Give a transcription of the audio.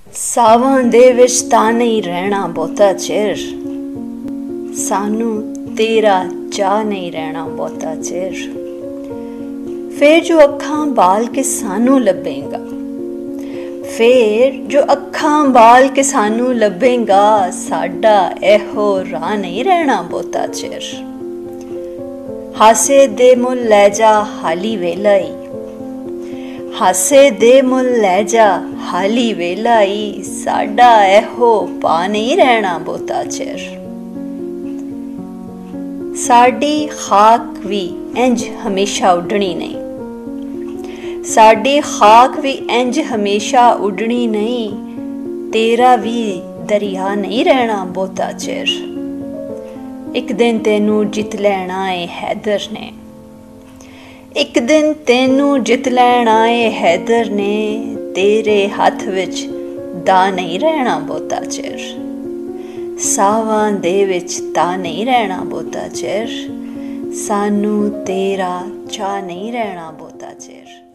ਸਾਵਾਂ ਦੇ ਵਿੱਚ ਤਾਂ ਨਹੀਂ ਰਹਿਣਾ ਬਹੁਤਾ ਚਿਰ, ਸਾਨੂੰ ਤੇਰਾ ਚਾਹ ਨਹੀਂ ਰਹਿਣਾ ਬਹੁਤਾ ਚਿਰ। ਫੇਰ ਜੋ ਅੱਖਾਂ ਬਾਲ ਕੇ ਸਾਨੂੰ ਲੱਭੇਗਾ, ਫੇਰ ਜੋ ਅੱਖਾਂ ਬਾਲ ਕੇ ਸਾਨੂੰ ਲੱਭੇਗਾ, ਸਾਡਾ ਇਹੋ ਰਾਹ ਨਹੀਂ ਰਹਿਣਾ ਬਹੁਤਾ ਚਿਰ। ਹਾਸੇ ਦੇ ਮੁੱਲ ਲੈ ਜਾ ਹਾਲੀ ਵੇਲਾ ਈ, ਹਾਸੇ ਦੇ ਮੁੱਲ ਲੈ ਜਾ ਹਾਲੀ ਵੇਲਾ ਈ, ਸਾਡਾ ਇਹੋ ਪਾ ਨਹੀਂ ਰਹਿਣਾ ਬਹੁਤਾ ਚਿਰ। ਸਾਡੀ ਖਾਕ ਵੀ ਇੰਜ ਹਮੇਸ਼ਾ ਉੱਡਣੀ ਨਹੀਂ, ਸਾਡੀ ਖਾਕ ਵੀ ਇੰਜ ਹਮੇਸ਼ਾ ਉੱਡਣੀ ਨਹੀਂ, ਤੇਰਾ ਵੀ ਦਰਿਆ ਨਹੀਂ ਰਹਿਣਾ ਬਹੁਤਾ ਚਿਰ। ਇੱਕ ਦਿਨ ਤੈਨੂੰ ਜਿੱਤ ਲੈਣਾ ਏ ਹੈਦਰ ਨੇ, ਇੱਕ ਦਿਨ ਤੈਨੂੰ ਜਿੱਤ ਲੈਣਾ ਏ ਹੈਦਰ ਨੇ, ਤੇਰੇ ਹੱਥ ਵਿੱਚ ਦਾ ਨਹੀਂ ਰਹਿਣਾ ਬਹੁਤਾ ਚਿਰ। ਸਾਵਾਂ ਦੇ ਵਿੱਚ ਤਾਂ ਨਹੀਂ ਰਹਿਣਾ ਬਹੁਤਾ ਚਿਰ, ਸਾਨੂੰ ਤੇਰਾ ਚਾਹ ਨਹੀਂ ਰਹਿਣਾ ਬਹੁਤਾ ਚਿਰ।